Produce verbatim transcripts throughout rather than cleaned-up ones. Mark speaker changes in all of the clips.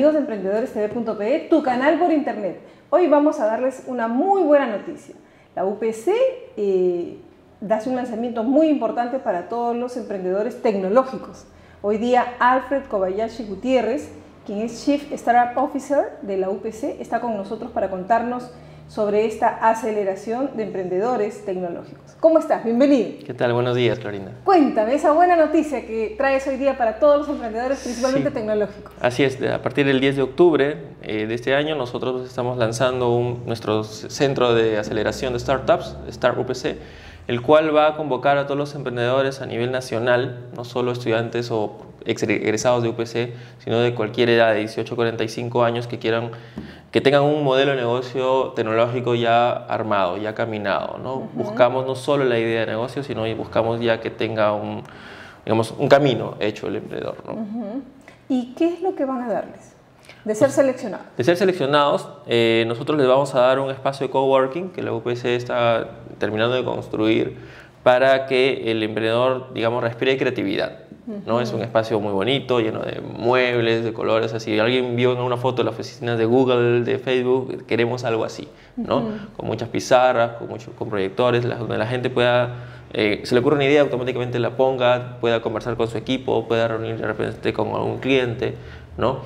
Speaker 1: bienvenidos a emprendedores T V punto pe, tu canal por internet. Hoy vamos a darles una muy buena noticia. La U P C eh, da un lanzamiento muy importante para todos los emprendedores tecnológicos. Hoy día Alfred Kobayashi Gutiérrez, quien es Chief Startup Officer de la U P C, está con nosotros para contarnos sobre esta aceleración de emprendedores tecnológicos. ¿Cómo estás? Bienvenido.
Speaker 2: ¿Qué tal? Buenos días, Clorinda.
Speaker 1: Cuéntame esa buena noticia que traes hoy día para todos los emprendedores, principalmente sí. tecnológicos.
Speaker 2: Así es, a partir del diez de octubre eh, de este año nosotros estamos lanzando un, nuestro centro de aceleración de startups, Start U P C, el cual va a convocar a todos los emprendedores a nivel nacional, no solo estudiantes o egresados de U P C, sino de cualquier edad, de dieciocho a cuarenta y cinco años, que quieran que tengan un modelo de negocio tecnológico ya armado, ya caminado, ¿no? Uh-huh. Buscamos no solo la idea de negocio, sino buscamos ya que tenga un, digamos, un camino hecho el emprendedor, ¿no?
Speaker 1: Uh-huh. ¿Y qué es lo que van a darles? De ser seleccionados.
Speaker 2: De ser seleccionados, eh, nosotros les vamos a dar un espacio de coworking que la U P C está terminando de construir para que el emprendedor, digamos, respire creatividad, ¿no? Uh-huh. Es un espacio muy bonito, lleno de muebles, de colores, así. Alguien vio en una foto de las oficinas de Google, de Facebook, queremos algo así, ¿no? Uh-huh. Con muchas pizarras, con, mucho, con proyectores, donde la gente pueda, eh, se le ocurre una idea, automáticamente la ponga, pueda conversar con su equipo, pueda reunir de repente con algún cliente, ¿no?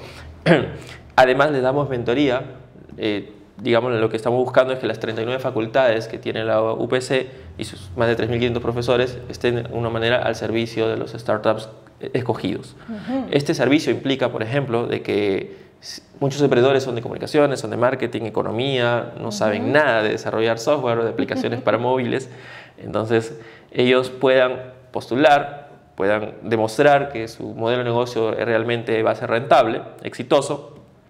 Speaker 2: Además, les damos mentoría. Eh, digamos, lo que estamos buscando es que las treinta y nueve facultades que tiene la U P C y sus más de tres mil quinientos profesores estén de una manera al servicio de los startups escogidos. Uh-huh. Este servicio implica, por ejemplo, de que muchos emprendedores son de comunicaciones, son de marketing, economía, no uh-huh. saben nada de desarrollar software o de aplicaciones uh-huh. para móviles. Entonces, ellos puedan postular, puedan demostrar que su modelo de negocio realmente va a ser rentable, exitoso.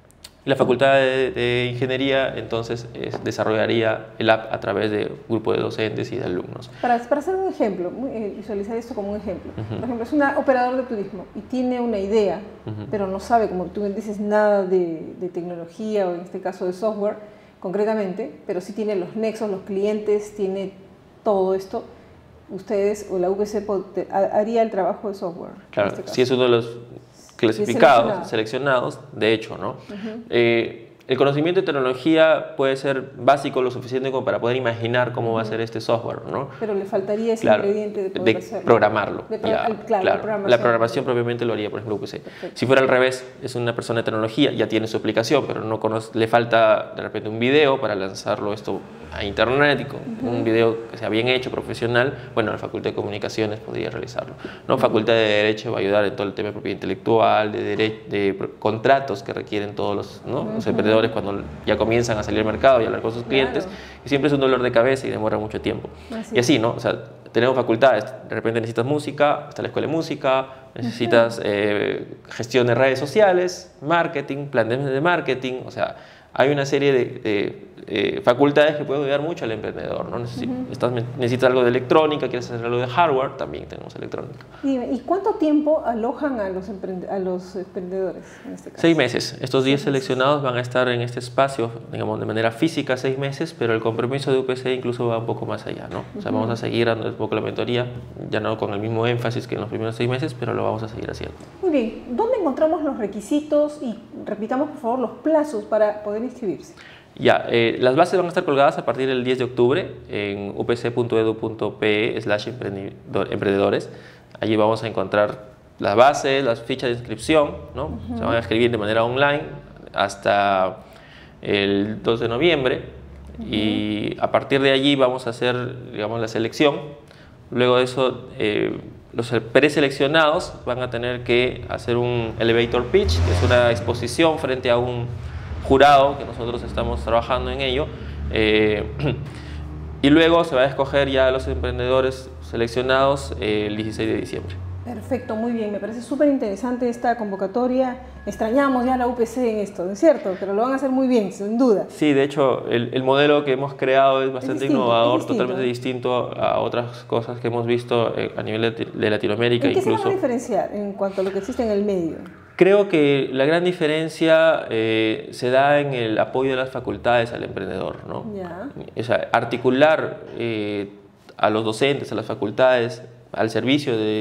Speaker 2: La Facultad de, de Ingeniería entonces es, desarrollaría el app a través de un grupo de docentes y de alumnos.
Speaker 1: Para, para hacer un ejemplo, eh, visualizar esto como un ejemplo. Uh-huh. Por ejemplo, es un operador de turismo y tiene una idea, uh-huh. pero no sabe, como tú dices, nada de, de tecnología o en este caso de software concretamente, pero sí tiene los nexos, los clientes, tiene todo esto. Ustedes o la U P C haría el trabajo de software.
Speaker 2: Claro,
Speaker 1: en este
Speaker 2: si es uno de los clasificados, seleccionados, seleccionados, de hecho, ¿no? Uh-huh. eh, el conocimiento de tecnología puede ser básico lo suficiente como para poder imaginar cómo uh-huh. va a ser este software, ¿no?
Speaker 1: Pero le faltaría ese
Speaker 2: claro,
Speaker 1: ingrediente de poder
Speaker 2: de
Speaker 1: hacerlo.
Speaker 2: programarlo.
Speaker 1: De pro
Speaker 2: ya,
Speaker 1: claro,
Speaker 2: claro.
Speaker 1: La programación,
Speaker 2: la programación propiamente lo haría, por ejemplo, U P C. Perfecto. Si fuera al revés, es una persona de tecnología, ya tiene su aplicación, pero no conoce, le falta de repente un video para lanzarlo esto a internet, y con uh-huh. un video que sea bien hecho, profesional. Bueno, la Facultad de Comunicaciones podría realizarlo, ¿no? Uh-huh. Facultad de Derecho va a ayudar en todo el tema de propiedad intelectual, de, de, de contratos que requieren todos los, ¿no? uh-huh. los emprendedores cuando ya comienzan a salir al mercado y hablar con sus clientes, claro. y siempre es un dolor de cabeza y demora mucho tiempo. Así. Y así, ¿no? O sea, tenemos facultades, de repente necesitas música, está la escuela de música, necesitas uh-huh. eh, gestión de redes sociales, marketing, planes de marketing, o sea, hay una serie de, de eh, facultades que pueden ayudar mucho al emprendedor, ¿no? Necesi uh-huh. estás, necesitas algo de electrónica, quieres hacer algo de hardware, también tenemos electrónica.
Speaker 1: Dime, ¿y cuánto tiempo alojan a los, a los emprendedores en este caso?
Speaker 2: Seis meses. Estos diez seleccionados van a estar en este espacio, digamos, de manera física seis meses, pero el compromiso de U P C incluso va un poco más allá, ¿no? O sea, uh-huh. vamos a seguir dando un poco la mentoría, ya no con el mismo énfasis que en los primeros seis meses, pero lo vamos a seguir haciendo.
Speaker 1: Muy bien. ¿Dónde encontramos los requisitos y repitamos, por favor, los plazos para poder inscribirse?
Speaker 2: Ya, eh, las bases van a estar colgadas a partir del diez de octubre en u p c punto edu punto pe slash emprendedores. Allí vamos a encontrar las bases, las fichas de inscripción, ¿no? Uh-huh. Se van a escribir de manera online hasta el dos de noviembre, uh-huh. y a partir de allí vamos a hacer, digamos, la selección. Luego de eso, eh, los preseleccionados van a tener que hacer un elevator pitch, que es una exposición frente a un jurado, que nosotros estamos trabajando en ello, eh, y luego se va a escoger ya a los emprendedores seleccionados eh, el dieciséis de diciembre.
Speaker 1: Perfecto, muy bien, me parece súper interesante esta convocatoria. Extrañamos ya la U P C en esto, ¿no es cierto? Pero lo van a hacer muy bien, sin duda.
Speaker 2: Sí, de hecho, el, el modelo que hemos creado es bastante
Speaker 1: es distinto,
Speaker 2: innovador,
Speaker 1: es distinto.
Speaker 2: totalmente distinto a otras cosas que hemos visto a nivel de, de Latinoamérica.
Speaker 1: ¿En qué
Speaker 2: incluso.
Speaker 1: se van a diferenciar en cuanto a lo que existe en el medio?
Speaker 2: Creo que la gran diferencia eh, se da en el apoyo de las facultades al emprendedor, ¿no?
Speaker 1: Ya.
Speaker 2: O sea, articular eh, a los docentes, a las facultades, al servicio de,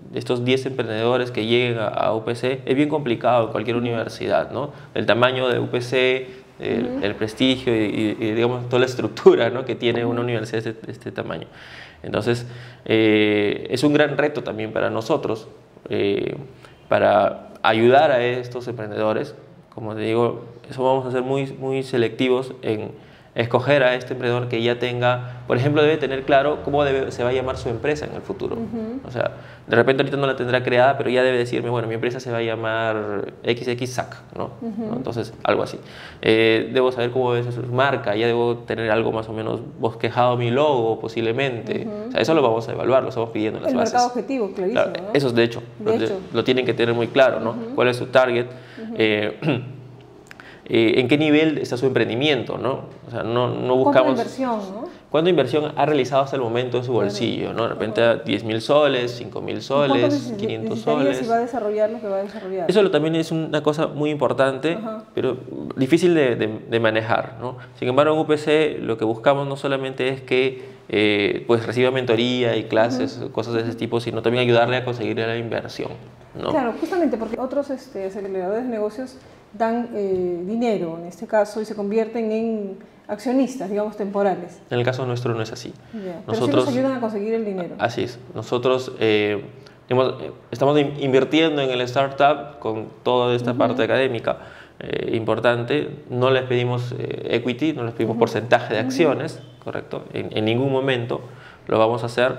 Speaker 2: estos diez emprendedores que lleguen a, a U P C es bien complicado en cualquier universidad, ¿no? El tamaño de U P C, el, uh-huh. el prestigio y, y, y, digamos, toda la estructura, ¿no?, que tiene una universidad de este, de este tamaño. Entonces, eh, es un gran reto también para nosotros, eh, para ayudar a estos emprendedores. Como te digo, eso vamos a ser muy, muy selectivos en escoger a este emprendedor que ya tenga, por ejemplo, debe tener claro cómo debe, se va a llamar su empresa en el futuro. Uh-huh. O sea, de repente ahorita no la tendrá creada, pero ya debe decirme, bueno, mi empresa se va a llamar X X S A C, ¿no? Uh-huh. ¿no? Entonces, algo así. Eh, debo saber cómo debe ser su marca, ya debo tener algo más o menos bosquejado mi logo, posiblemente. Uh-huh. O sea, eso lo vamos a evaluar, lo estamos pidiendo en las
Speaker 1: el
Speaker 2: bases.
Speaker 1: El mercado objetivo, clarísimo,
Speaker 2: claro,
Speaker 1: ¿no?
Speaker 2: Eso es de hecho,
Speaker 1: de
Speaker 2: lo,
Speaker 1: hecho.
Speaker 2: lo tienen que tener muy claro, ¿no? Uh-huh. ¿Cuál es su target? Uh-huh. eh, Eh, en qué nivel está su emprendimiento, ¿no? O sea, no, no buscamos...
Speaker 1: ¿Cuánta inversión, no?
Speaker 2: ¿Cuánta inversión ha realizado hasta el momento en su bolsillo, ¿no? De repente a diez mil soles, cinco mil soles, quinientos soles.
Speaker 1: Si va a desarrollar lo que va a desarrollar.
Speaker 2: Eso también es una cosa muy importante, uh-huh. pero difícil de, de, de manejar, ¿no? Sin embargo, en U P C lo que buscamos no solamente es que eh, pues reciba mentoría y clases, uh-huh. cosas de ese tipo, sino también ayudarle a conseguir la inversión, ¿no?
Speaker 1: Claro, justamente porque otros este, aceleradores de negocios dan eh, dinero, en este caso, y se convierten en accionistas, digamos, temporales.
Speaker 2: En el caso nuestro no es así.
Speaker 1: Yeah. Nosotros, pero sí nos ayudan a conseguir el dinero.
Speaker 2: Así es. Nosotros eh, digamos, estamos invirtiendo en el startup con toda esta uh-huh. parte académica eh, importante. No les pedimos eh, equity, no les pedimos uh-huh. porcentaje de acciones, uh-huh. ¿correcto? En, en ningún momento lo vamos a hacer.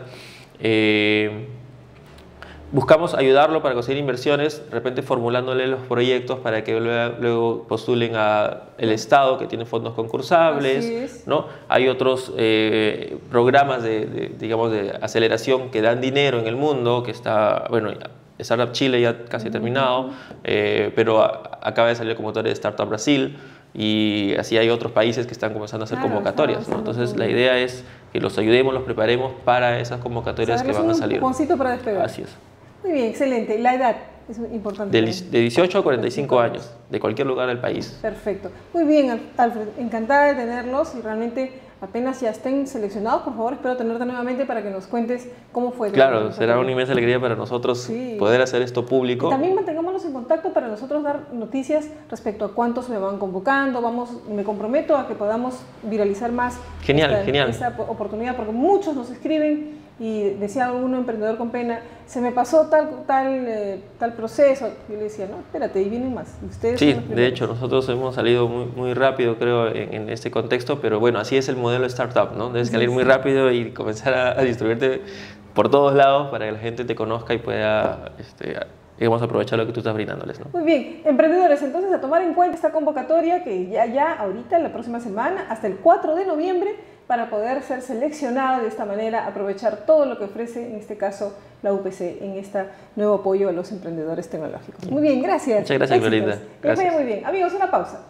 Speaker 2: Eh, Buscamos ayudarlo para conseguir inversiones, de repente formulándole los proyectos para que luego, luego postulen al Estado, que tiene fondos concursables, ¿no? Hay otros eh, programas de, de, digamos, de aceleración que dan dinero en el mundo, que está, bueno, Startup Chile ya casi uh-huh. terminado, eh, pero a, acaba de salir el convocatoria de Startup Brasil, y así hay otros países que están comenzando a hacer claro, convocatorias, ¿no? Entonces la idea es que los ayudemos, los preparemos para esas convocatorias, o sea, que van a salir.
Speaker 1: Un empujoncito para despegar.
Speaker 2: Así es.
Speaker 1: Muy bien, excelente. La edad es importante.
Speaker 2: De, de dieciocho a cuarenta y cinco años, de cualquier lugar del país.
Speaker 1: Perfecto. Muy bien, Alfred. Encantada de tenerlos y realmente apenas ya estén seleccionados, por favor, espero tenerte nuevamente para que nos cuentes cómo fue.
Speaker 2: Claro, será una inmensa alegría para nosotros sí. poder hacer esto público.
Speaker 1: Y también mantengámonos en contacto para nosotros dar noticias respecto a cuántos me van convocando. Vamos, me comprometo a que podamos viralizar más
Speaker 2: genial,
Speaker 1: esta,
Speaker 2: genial.
Speaker 1: esta oportunidad, porque muchos nos escriben y decía uno emprendedor con pena, se me pasó tal, tal, eh, tal proceso. Y le decía, no, espérate, ahí vienen más. Ustedes
Speaker 2: sí, de hecho, nosotros hemos salido muy, muy rápido, creo, en, en este contexto, pero bueno, así es el modelo startup, ¿no? Debes salir sí, muy sí. rápido y comenzar a, a distribuirte por todos lados para que la gente te conozca y pueda, este, digamos, aprovechar lo que tú estás brindándoles, ¿no?
Speaker 1: Muy bien, emprendedores, entonces a tomar en cuenta esta convocatoria que ya, ya ahorita, la próxima semana, hasta el cuatro de noviembre, para poder ser seleccionado de esta manera, aprovechar todo lo que ofrece, en este caso, la U P C, en este nuevo apoyo a los emprendedores tecnológicos. Muy bien, gracias.
Speaker 2: Muchas gracias, Glorinda.
Speaker 1: Que vaya muy bien. Amigos, una pausa.